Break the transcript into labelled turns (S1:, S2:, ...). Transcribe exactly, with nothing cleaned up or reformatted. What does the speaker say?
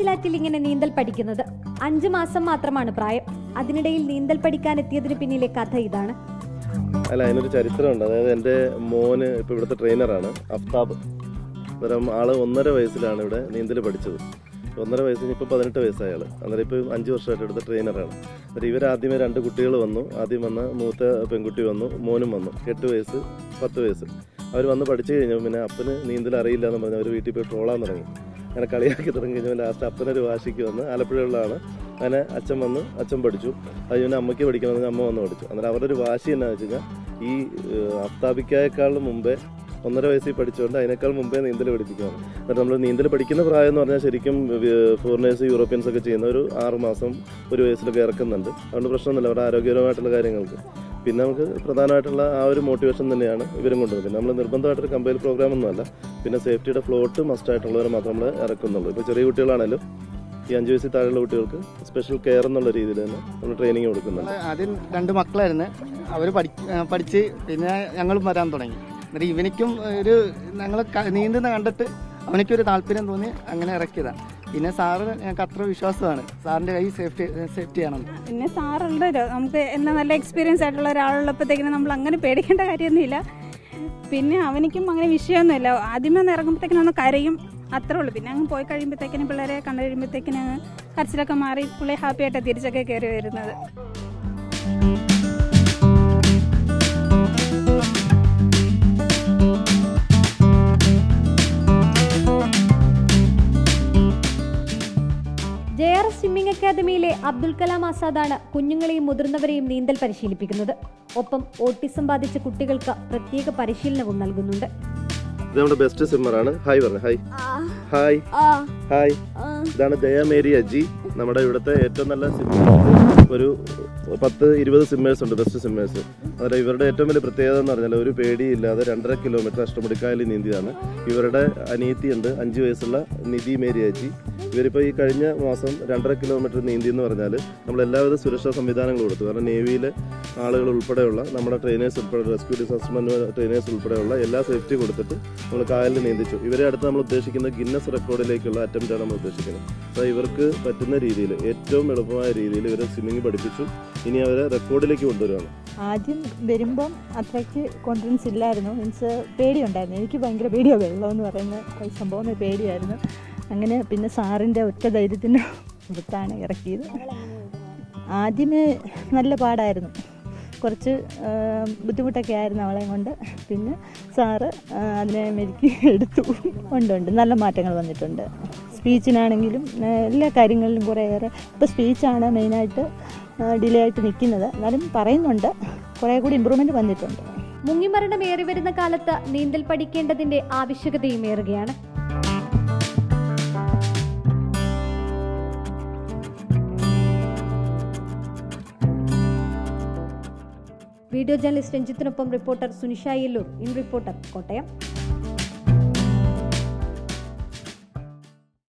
S1: കുറ്റിക്കലാറ്റിൽ ഇങ്ങനെ നീന്തൽ പഠിക്കുന്നത്. അഞ്ചു മാസം മാത്രമാണ് പ്രായം. അതിനിടയിൽ നീന്തൽ പഠിക്കാൻ എത്തിയതിന് പിന്നിലെ കഥ ഇതാണ്.
S2: അല്ല, അതിനൊരു ചരിത്രമുണ്ട്. അതായത് എൻ്റെ മോന് ഇപ്പോൾ ഇവിടുത്തെ ട്രെയിനറാണ്, അഫ്താബ്. അന്നേരം ആള് ഒന്നര വയസ്സിലാണ് ഇവിടെ നീന്തൽ പഠിച്ചത്. ഒന്നര വയസ്സിന് ഇപ്പോൾ പതിനെട്ട് വയസ്സായ ആൾ. അന്നേരം ഇപ്പോൾ അഞ്ച് വർഷമായിട്ട് ഇവിടുത്തെ ട്രെയിനറാണ്. അന്നേരം ഇവരാദ്യമേ രണ്ട് കുട്ടികൾ വന്നു. ആദ്യം വന്ന മൂത്ത പെൺകുട്ടി വന്നു, മോനും വന്നു. എട്ട് വയസ്സ് പത്ത് വയസ്സ് അവർ വന്ന് പഠിച്ചു കഴിഞ്ഞു. പിന്നെ അപ്പന് നീന്തൽ അറിയില്ല എന്ന് പറഞ്ഞ് അവർ വീട്ടിൽ പോയി ട്രോളാൻ തുടങ്ങി. അങ്ങനെ കളിയാക്കി തുടങ്ങി കഴിഞ്ഞാൽ ലാസ്റ്റ് അപ്പനൊരു വാശിക്ക് വന്ന് ആലപ്പുഴയുള്ളതാണ്. അങ്ങനെ അച്ഛൻ വന്ന് അച്ഛൻ പഠിച്ചു. അത് പിന്നെ അമ്മയ്ക്ക് പഠിക്കണമെന്ന് അമ്മ വന്ന് പഠിച്ചു. അന്നേരം അവരുടെ ഒരു വാശി എന്നാന്ന് വെച്ച് കഴിഞ്ഞാൽ ഈ അഫ്താബിക്കായേക്കാളും മുമ്പേ ഒന്നര വയസ്സിൽ പഠിച്ചുകൊണ്ട് അതിനേക്കാൾ മുമ്പേ നീന്തൽ പഠിപ്പിക്കുകയാണ്. എന്നിട്ട് നമ്മൾ നീന്തൽ പഠിക്കുന്ന പ്രായം എന്ന് പറഞ്ഞാൽ ശരിക്കും ഫോറിനേഴ്സ് യൂറോപ്യൻസ് ഒക്കെ ചെയ്യുന്ന ഒരു ആറ് മാസം ഒരു വയസ്സിലൊക്കെ ഇറക്കുന്നുണ്ട്. അതുകൊണ്ട് പ്രശ്നമൊന്നുമില്ല അവരുടെ ആരോഗ്യപരമായിട്ടുള്ള കാര്യങ്ങൾക്ക്. പിന്നെ നമുക്ക് പ്രധാനമായിട്ടുള്ള ആ ഒരു മോട്ടിവേഷൻ തന്നെയാണ് ഇവരും കൊണ്ടുവരുന്നത്. നമ്മൾ നിർബന്ധമായിട്ടൊരു കമ്പൈൽ പ്രോഗ്രാം ഒന്നുമല്ല. പിന്നെ സേഫ്റ്റിയുടെ ഫ്ലോട്ട് മസ്റ്റ് ആയിട്ടുള്ളവരെ മാത്രം നമ്മൾ ഇറക്കുന്നുള്ളൂ. ഇപ്പോൾ ചെറിയ കുട്ടികളാണെങ്കിലും ഈ അഞ്ച് വയസ്സിൽ താഴെയുള്ള കുട്ടികൾക്ക് സ്പെഷ്യൽ കെയർ എന്നുള്ള രീതിയിൽ തന്നെ നമ്മൾ ട്രെയിനിങ് കൊടുക്കുന്നുണ്ട്.
S3: ആദ്യം രണ്ട് മക്കളായിരുന്നു, അവർ പഠി പഠിച്ച് പിന്നെ ഞങ്ങളും വരാൻ തുടങ്ങി. എന്നിട്ട് ഇവനിക്കും ഒരു ഞങ്ങൾ നീന്തുന്ന കണ്ടിട്ട് അവനിക്കൊരു താല്പര്യം തോന്നി അങ്ങനെ ഇറക്കിയതാണ്. പിന്നെ സാറ് ഞങ്ങൾക്ക് അത്ര വിശ്വാസമാണ്, സാറിൻ്റെ കൈ സേഫ്റ്റി സേഫ്റ്റി ആണെന്ന്.
S4: പിന്നെ സാറുണ്ടല്ലോ, നമുക്ക് എന്നാ നല്ല എക്സ്പീരിയൻസ് ആയിട്ടുള്ള ഒരാളുള്ളപ്പോഴത്തേക്കിനും നമ്മൾ അങ്ങനെ പേടിക്കേണ്ട കാര്യമൊന്നുമില്ല. പിന്നെ അവനിക്കും അങ്ങനെ വിഷയമൊന്നുമില്ല. ആദ്യമേ ഒന്ന് ഇറങ്ങുമ്പോഴത്തേക്കിനും ഒന്ന് കരയും, അത്രേ ഉള്ളൂ. പിന്നെ അങ്ങ് പോയി കഴിയുമ്പോഴത്തേക്കിനും പിള്ളേരെ കണ്ടു കഴിയുമ്പോഴത്തേക്കിനും അങ്ങ് കരച്ചിലൊക്കെ മാറി പിള്ളേർ ഹാപ്പി ആയിട്ടാണ് തിരിച്ചൊക്കെ കയറി വരുന്നത്.
S1: ജെ ആർ എസ് സ്വിമ്മിംഗ് അക്കാദമിയിലെ അബ്ദുൽ കലാം ആസാദാണ് കുഞ്ഞുങ്ങളെയും മുതിർന്നവരെയും നീന്തൽ പരിശീലിപ്പിക്കുന്നത്. ഒപ്പം ഓട്ടിസം ബാധിച്ച കുട്ടികൾക്ക് പ്രത്യേക പരിശീലനവും നൽകുന്നുണ്ട്.
S2: നമ്മുടെ ബെസ്റ്റ് സ്വിമ്മറാണ്. ഹായ് പറഞ്ഞു. ഹായ് ഹായ് ഹായ് ഇതാണ് ജയ മേരി അജി. നമ്മുടെ ഇവിടുത്തെ ഏറ്റവും നല്ല സ്വിമ്മേഴ്സ് ഒരു പത്ത് ഇരുപത് സ്വിമ്മേഴ്സ് ഉണ്ട്, ബെസ്റ്റ് സ്വിമ്മേഴ്സ്. അതായത് ഇവരുടെ ഏറ്റവും വലിയ പ്രത്യേകത എന്ന് പറഞ്ഞാൽ ഒരു പേടിയില്ലാതെ രണ്ടര കിലോമീറ്റർ അഷ്ടമുടിക്കായലിൽ നീന്തിയതാണ്. ഇവരുടെ അനിയത്തിയുണ്ട് അഞ്ച് വയസ്സുള്ള നിധി മേരി അജി. ഇവരിപ്പോൾ ഈ കഴിഞ്ഞ മാസം രണ്ടര കിലോമീറ്റർ നീന്തി എന്ന് പറഞ്ഞാൽ നമ്മൾ എല്ലാവിധ സുരക്ഷാ സംവിധാനങ്ങളും കൊടുത്തു. കാരണം നേവിയിലെ ആളുകൾ ഉൾപ്പെടെയുള്ള നമ്മുടെ ട്രെയിനേഴ്സ് ഉൾപ്പെടെ റെസ്ക്യൂ ഡിസാസ്റ്റർ ട്രെയിനേഴ്സ് ഉൾപ്പെടെയുള്ള എല്ലാ സേഫ്റ്റി കൊടുത്തിട്ട് നമ്മൾ കായലിൽ നീന്തിച്ചു. ഇവരെ അടുത്ത് നമ്മൾ ഉദ്ദേശിക്കുന്നത് ഗിന്നസ് റെക്കോർഡിലേക്കുള്ള അറ്റംപ്റ്റാണ് നമ്മൾ ഉദ്ദേശിക്കുന്നത്. അപ്പോൾ ഇവർക്ക് പറ്റുന്ന രീതിയിൽ ഏറ്റവും എളുപ്പമായ രീതിയിൽ ഇവരെ സ്വിമ്മിങ് പഠിപ്പിച്ചു. ഇനി അവരെ റെക്കോർഡിലേക്ക് കൊണ്ടുവരികയാണ്.
S5: ആദ്യം വരുമ്പം അത്രയ്ക്ക് കോൺഫിഡൻസ് ഇല്ലായിരുന്നു, മീൻസ് പേടിയുണ്ടായിരുന്നു. എനിക്ക് ഭയങ്കര പേടിയാണ്, വെള്ളം എന്ന് പറയുന്ന സംഭവം പേടിയായിരുന്നു. അങ്ങനെ പിന്നെ സാറിൻ്റെ ഒറ്റ ധൈര്യത്തിന് അടുത്താണ് ഇറക്കിയത്. ആദ്യമേ നല്ല പാടായിരുന്നു, കുറച്ച് ബുദ്ധിമുട്ടൊക്കെ ആയിരുന്നു അവളെ കൊണ്ട്. പിന്നെ സാറ് അതിനെ മെരുക്കി എടുത്തു. ഉണ്ട് ഉണ്ട് നല്ല മാറ്റങ്ങൾ വന്നിട്ടുണ്ട്. സ്പീച്ചിനാണെങ്കിലും എല്ലാ കാര്യങ്ങളിലും കുറേയേറെ. ഇപ്പോൾ സ്പീച്ചാണ് മെയിനായിട്ട് ഡിലേ ആയിട്ട് നിൽക്കുന്നത്, എന്നാലും പറയുന്നുണ്ട് കുറേ കൂടി ഇമ്പ്രൂവ്മെൻറ്റ് വന്നിട്ടുണ്ട്.
S1: മുങ്ങിമരണം ഏറി വരുന്ന കാലത്ത് നീന്തൽ പഠിക്കേണ്ടതിൻ്റെ ആവശ്യകതയും ഏറുകയാണ്. വീഡിയോ ജേർണലിസ്റ്റ് രഞ്ജിത്തിനൊപ്പം reporter Sunisha Yellur, in reporter, Kottayam.